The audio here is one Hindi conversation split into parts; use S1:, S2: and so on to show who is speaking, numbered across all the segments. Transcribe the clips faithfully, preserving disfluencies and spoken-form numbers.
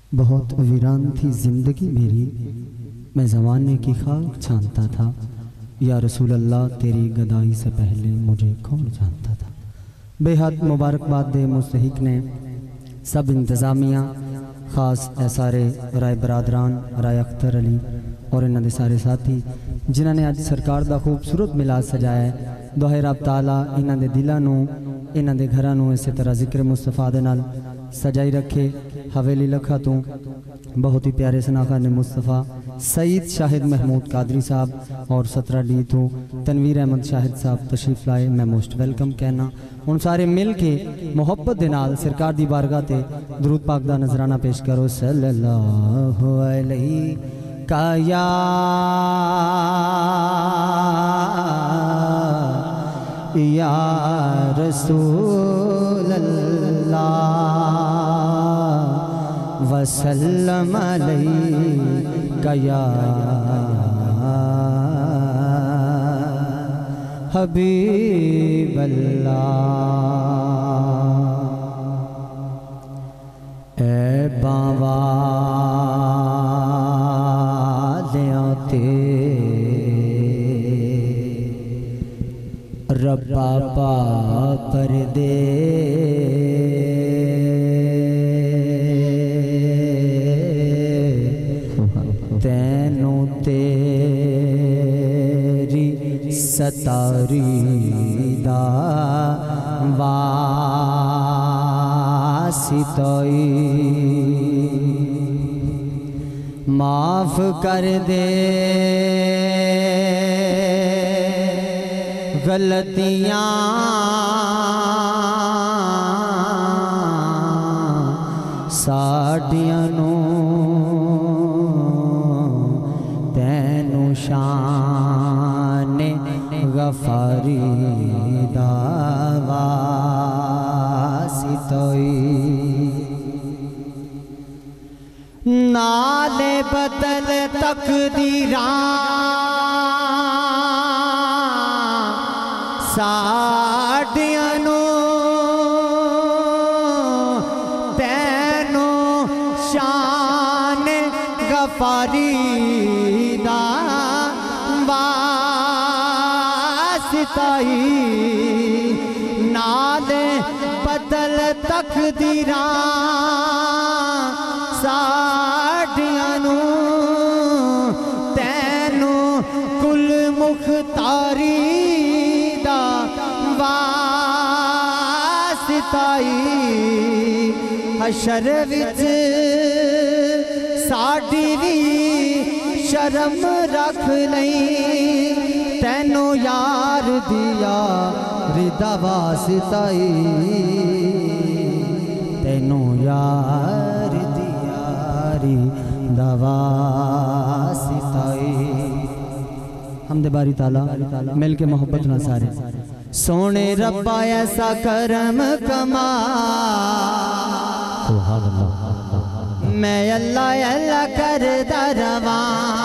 S1: बहुत वीरान थी ज़िंदगी मेरी, मैं ज़माने की खाक छानता था। या रसूल अल्लाह तेरी गदाई से पहले मुझे कौन जानता था। बेहद मुबारकबाद दे मुस्तहिक ने सब इंतज़ामिया, ख़ास सारे राय बरादरान, राय अख्तर अली और इन्हों के सारे साथी जिन्होंने अज सरकार का खूबसूरत मिलाद सजाया है। दुआ रब ताला इन्हों के दिलों नूं, इन्हों के घरां नूं इस तरह जिक्र मुस्तफा दे नाल सजाई रखे। हवेली लखा तो बहुत ही प्यारे सनाखा ने मुस्तफ़ा सईद शाहिद महमूद कादरी साहब और सत्रह डी तो तनवीर अहमद शाहिद साहब तशरीफ लाए। मैं मोस्ट वेलकम कहना। उन सारे मिल के मुहब्बत दे नाल सरकार दी बारगाह ते दरूद पाक दा नजराना पेश करो। सल्लल्लाहु अलैहि काया या रसूल अल्लाह वसल्लम अलैका या हबीब अल्लाह। ए बावा ते रब्बा पा कर दे तैनू तेरी सतारी दा वासितोई माफ कर दे गलतियां साडियां नूं तैनू शान गफारी दा वासितोई नाले बदल तकदीरां साडियां नूं तैनू शान गफारी दा वासिताई नाले बदल तकदीरां साडियां नूं तैनू कुल मुख्तारी दा वासिताई हशर विच साडी भी शर्म रख लई तैनू यार दिया रिदा वासिताई तैनू यार दिया रिदा वासिताई। हमदे बारी ताला मिल के मोहब्बत ना सारे सोने रब्बा ऐसा करम कमा मैं अल्लाह अल्लाह कर दरवा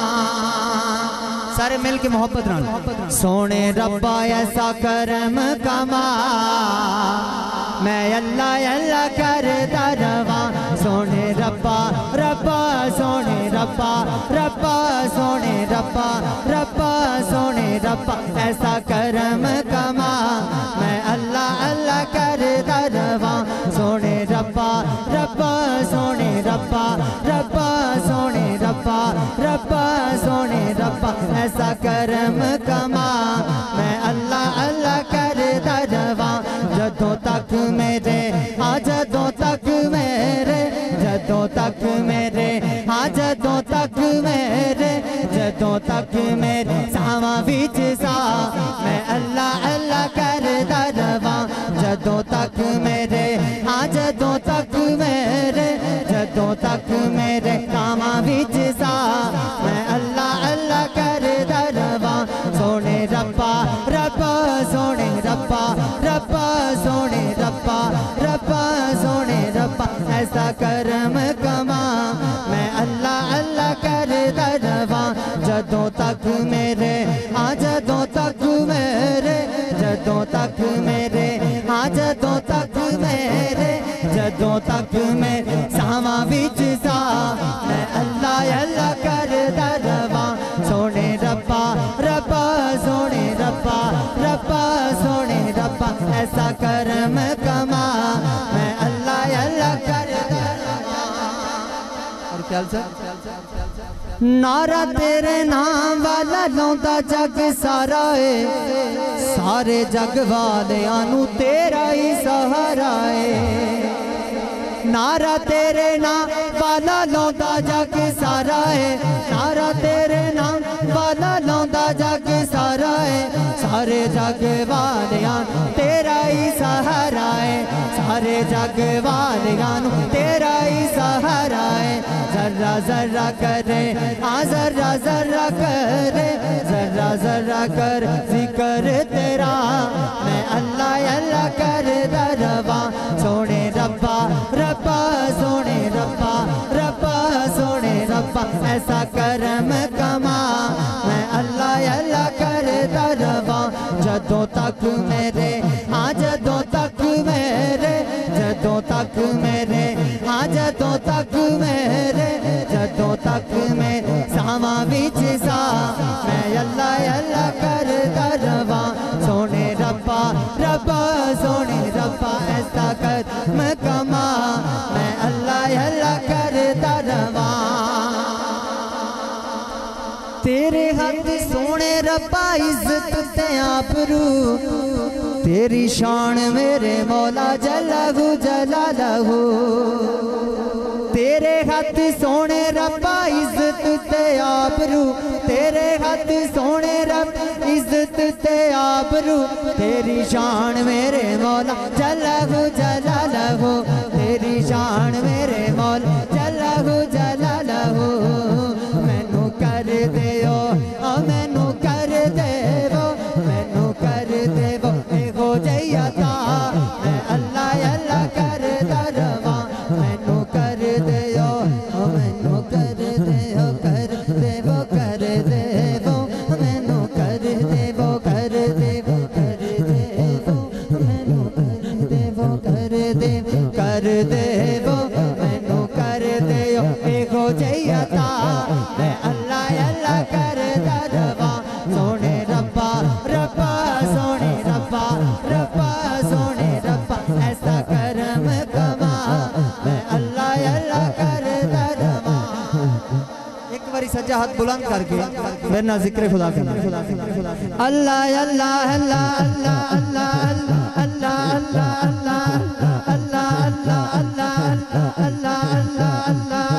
S1: सारे मिल के मोहब्बत नाल सोने रब्बा ऐसा करम कमा मैं अल्लाह अल्लाह कर दरवा सोने रब्बा रब्बा सोने रब्बा रब्बा सोने रब्बा रब्बा सोने रब्बा ऐसा करम कमा मैं अल्लाह अल्लाह कर दरवा सोने रब्बा रब्बा सोने रब्बा रब्बा सोने रब्बा रब्बा सोने रब्बा ऐसा करम कमा मैं अल्लाह अल्लाह कर दरवा जदों तक मेरे हाँ जदों तक मेरे जदों तक मेरे हाँ जदों तक मेरे जदों तक मेरे सावा विच सा मैं अल्लाह अल्लाह कर दरवा जदों तक मेरे हाँ जदों तक मेरे जदों तक मेरे कामा विच सा मैं अल्लाह अल्लाह कर दरवा सोने रब्बा रब्बा सोने रब्बा रब्बा सोने रब्बा रब्बा सोने रब्बा ऐसा करम कमा मैं अल्लाह अल्लाह कर दरवा जदों तक मेरे हाँ जदों तक मेरे जदों तक मेरे हाँ जदों तक मेरे जदों तक मेरे सावा विच सा मैं अल्लाह अल्लाह करदा रवां सोने रब्बा रब्बा सोने रब्बा रब्बा सोने रब्बा ऐसा करम कमा मैं अल्लाह अल्लाह करदा रवां। और ख्याल से नारा तेरे नाम वाला लौंदा जग सारा है सारे जग वालियां नू तेरा ही सहारा है। नारा तेरे नाम वाला लौंदा जग सारा है नारा तेरे नाम वाला लौंदा जग सारा है सारे जग वालियां तेरा ही सहारा है सारे जग वालियां नू तेरा ही सहारा है। जर्रा जर्रा करे हाँ जर्रा जर्रा करे जर्रा जर्रा कर जिक्र तेरा मैं अल्लाह अल्लाह करदा रवां सोने रब्बा रब्बा सोने रब्बा रब्बा सोने रब्बा ऐसा करम कमा मैं अल्लाह अल्लाह करदा रवां। जदों तक मेरे हाँ जदों तक मेरे जदों तक मेरे हाँ जदों तक मेरे जदों तक मेरे सावां विच सा मैं अल्लाह अल्लाह करदा रवां सोने रब्बा रब्बा सोने रब्बा ऐसा करम कमा मैं अल्लाह अल्लाह करदा रवां। तेरे हाथ सोने रब्बा इज्जत ते आबरू तेरी शान मेरे मौला जल्लहु जलालहु तेरे हाथ सोने रब्बा इज्जत ते आबरू तेरे हाथ सोने रब इज्जत ते आबरू तेरी शान मेरे मौला जल्लहु जलालहु तेरी शान मेरे मौला जल्लहु जलालहु। मैनू कर देओ ओ मैनू कर देवो मैनू कर देवो एगो जइया ता मैं अल्लाह अल्लाह करदा रवां मैनू कर देओ ओ मैनू कर देओ कर देवो कर देवो मैनू कर देवो कर देवो कर देवो मैनू कर देवो कर देवो कर देवो मैनू कर देओ एगो जइया ता मैं अल्लाह अल्लाह करदा रवां सोने रब्बा रब्बा सोने रब्बा रब्बा सोने रब्बा ऐसा करम कमा मैं अल्लाह अल्लाह करदा रवां। एक बारी सज्जा हाथ बुलंद करके मेरे ना जिक्र खुदा करना अल्लाह अल्लाह अल्लाह अल्लाह अल्लाह अल्लाह अल्लाह अल्लाह अल्लाह अल्लाह अल्लाह अल्लाह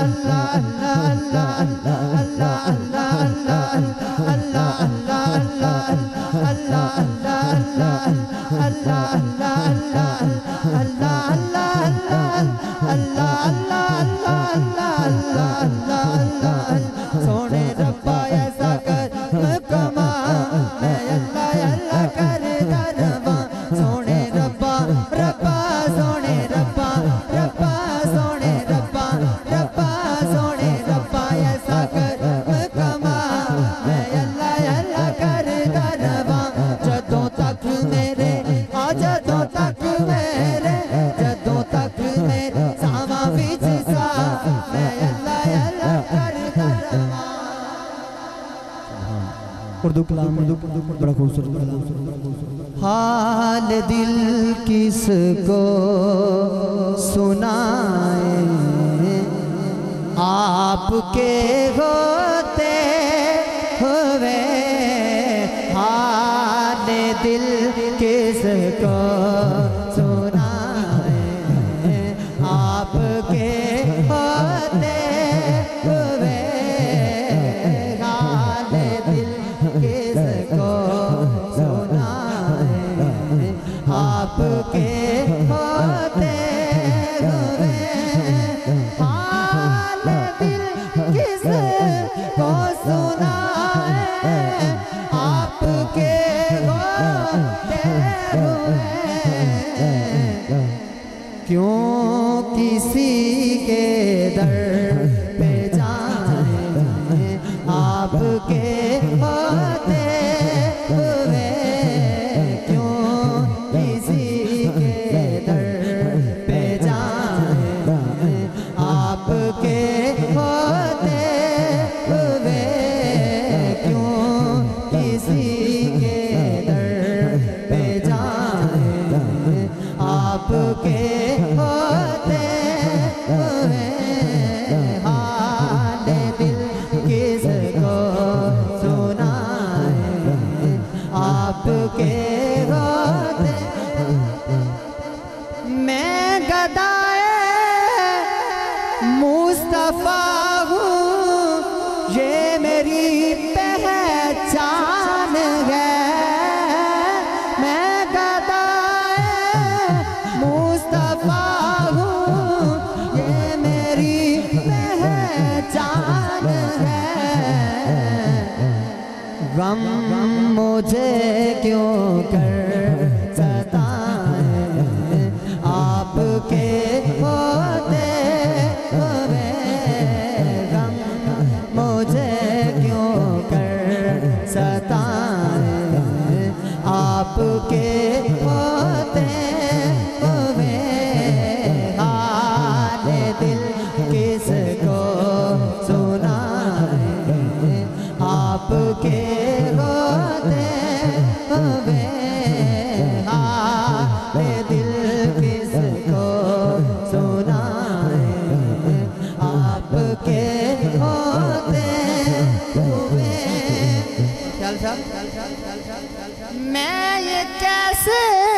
S1: सोने रब्बा ऐसा कर कमा मैं अल्लाह अल्लाह करदा रवां सोने रब्बा रब्बा सोने रब्बा रब्बा सोने रब्बा रब्बा सोने रब्बा ऐसा कर कमा मैं अल्लाह अल्लाह करदा रवां। जदों तक मेरे आ जदों तक मेरे जदों तक मेरे सावां विच सा मैं अल्लाह अल्लाह करदा रवां। उर्दू कलाम बड़ा खूबसूरत कलाम। हाल दिल किसको सुनाए आपके होते हुए हाल दिल किसको सुनाए आपके होते हुए हाल दिल किसको सुनाए आपके होते हुए हाल दिल किसको मुस्तफा हूँ ये मेरी पहचान है, मैं गदाए मुस्तफा हूँ ये मेरी पहचान है। गम मुझे क्यों कर सताए आपके होते हुए, गम मुझे क्यों कर सताए आपके होते हुए। हाल दिल किसको सुनाए आपके होते हुए, हाल दिल किसको सुनाए आपके होते हुए। चल चल मैं ये कैसे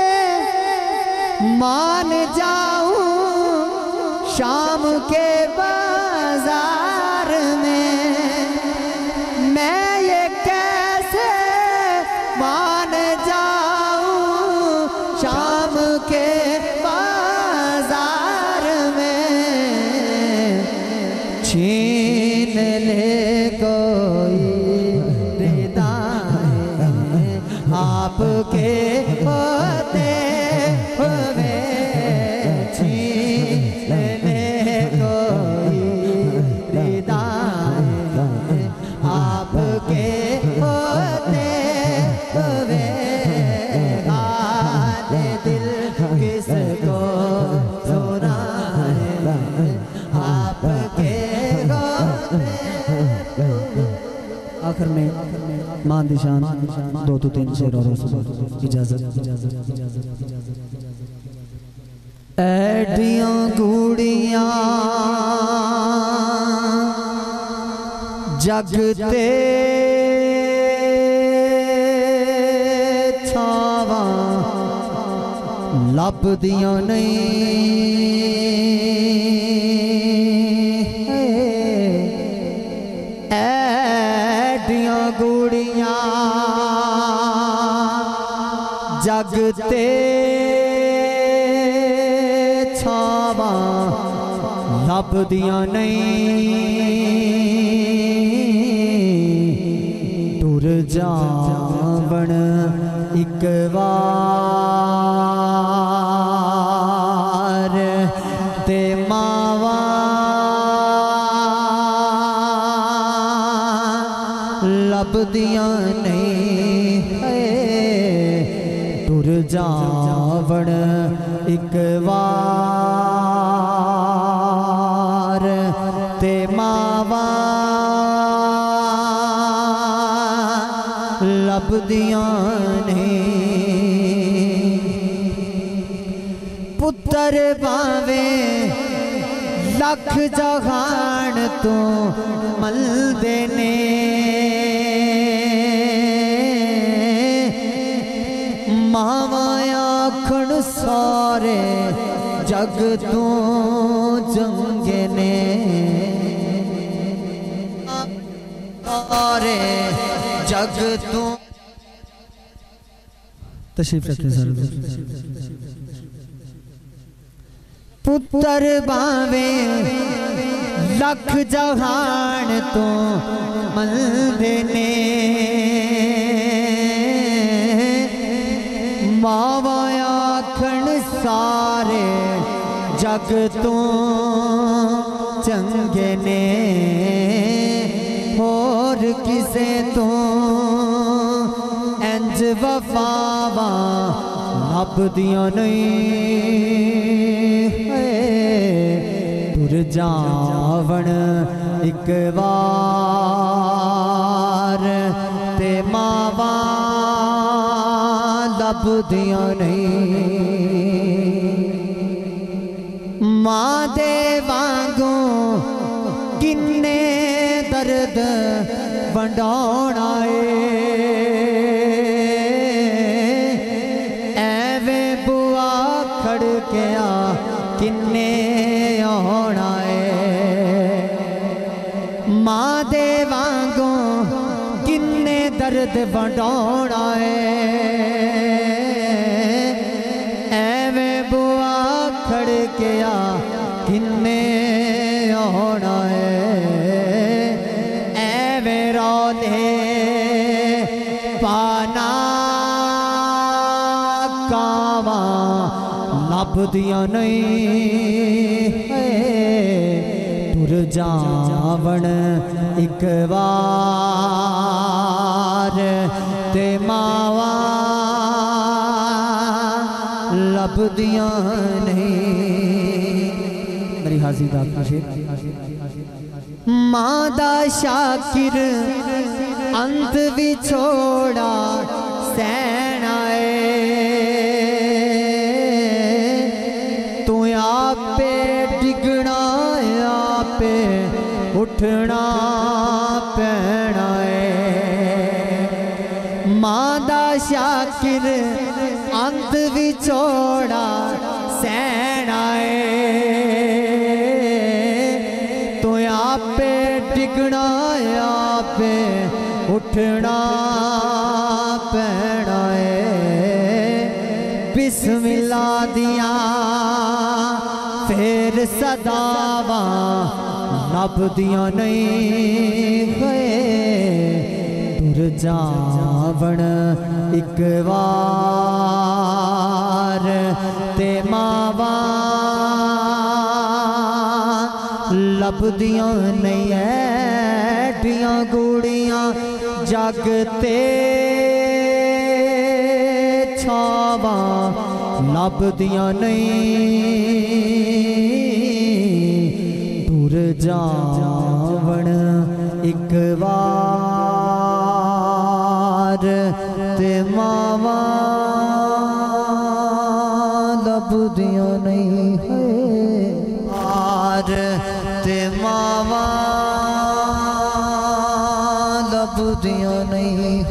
S1: मान जाऊं शाम के बाजार में, मैं ये कैसे मान जाऊं शाम के बाजार में। छीन ले कोई रिदाएं आपके होते हुए, छीन ले कोई रिदाएं आपके होते हुए। हाल दिल किसको सुनाए आपके होते।
S2: आखिर में मान दिशान दो तो तीन शेर और इजाजत।
S1: ऐडियां गूड़ियां जगते छावा लभदियां नहीं, ऐडियां गूड़ियां जगते छावा लभदियां नहीं। टुर जावण एक बार ते मावा लभदियां नहीं, टुर जावण एक बार ते मावा लभदियां नहीं। पुत्र भावे लख जहान तो मलदे ने, मावा आखण सारे जग तो जंगे ने, सारे जग तो
S2: तशरीफ रखें सर।
S1: पुत्र बावे लख जहान तो मलदे ने, मावा आखण सारे जग तो चंगे ने। होर किसे तो इंज वफावा लभदियां नहीं, टुर जावण एक बार ते मावा लभदियां नहीं। मां दे वांगू किन्ने दर्द वंडाउणा ऐवे बुआ खड़किया किन्ने आना है। मां दे वांगू किन्ने दर्द वंडाउणा है एवें बुआ खड़किया किन्ने आना है एवें रौले पाना कावा लभदियां नहीं तुर जावण एक बार ते मावा लभदियां नहीं। मेरी हाजी दा मां दा शाकिर अंत विछोड़ा सहना है तू आपे डिगना आपे उठना पैना है। मां दा शाकिर अंत विछोड़ा सहना है तू आपे डिगना आपे उठना पैना है। बिस्मिल्लाह दिया फिर सदावा लभदियां नहीं गए तुर जावण एक बार ते मावा लभदियां नहीं ऐडियां गुड़ियां जगते छावा लभदियां नहीं तुर जावण एक बार ते मावा लभदियां नहीं है आर ते मावा लभदियां नहीं